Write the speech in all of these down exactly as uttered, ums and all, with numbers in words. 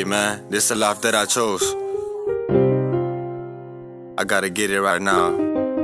Hey man, this the life that I chose. I gotta get it right now.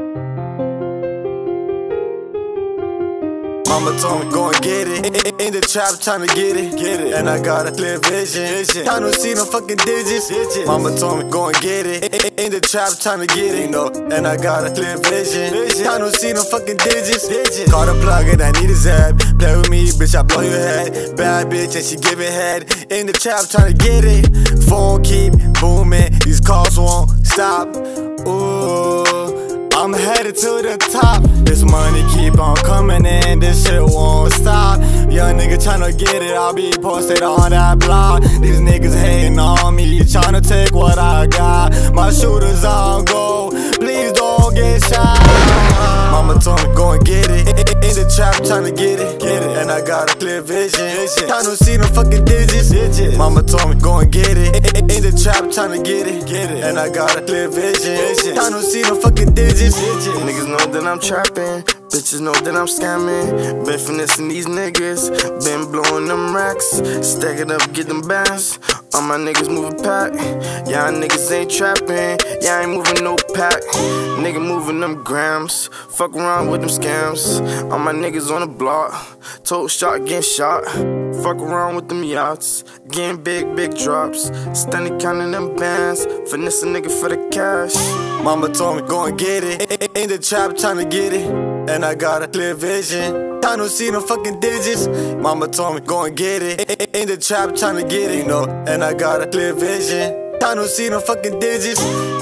Mama told me go and get it. In the trap tryna get it, get it. And I got a clear vision. vision. I don't see no fucking digits. digits. Mama told me go and get it. In the trap tryna get it, you know. And I got a clear vision. vision. I don't see no fucking digits. digits. Call the plug and I need his head. Play with me, bitch, I blow your head. Bad bitch and she giving head. In the trap tryna get it. Phone keep booming. These calls won't stop. Ooh. I'm headed to the top. This money keep on coming in, this shit won't stop. Young nigga tryna get it, I'll be posted on that block. These niggas hating on me, tryna take what I got. My shooters on go, please don't get shot. Mama told me go and get it. In the trap tryna get it, get it. And I got a clear vision. I don't see no fucking digits. digits. Mama told me go and get it. In the trap tryna get it, get it. And I got a clear vision. I don't see no fucking digits. Niggas know that I'm trapping, bitches know that I'm scamming. Been finessing these niggas, been blowing them racks. Stack it up, get them bands. All my niggas moving pack. Y'all niggas ain't trapping, y'all ain't moving no pack. Nigga moving them grams, fuck around with them scams. All my niggas on the block, told shot getting shot. Fuck around with them yachts, getting big, big drops. Steady counting them bands, finesse a nigga for the cash. Mama told me go and get it. In the trap tryna get it. And I got a clear vision. I don't see no fucking digits. Mama told me go and get it. In the trap tryna get it, you know. And I got a clear vision. I don't see no fucking digits.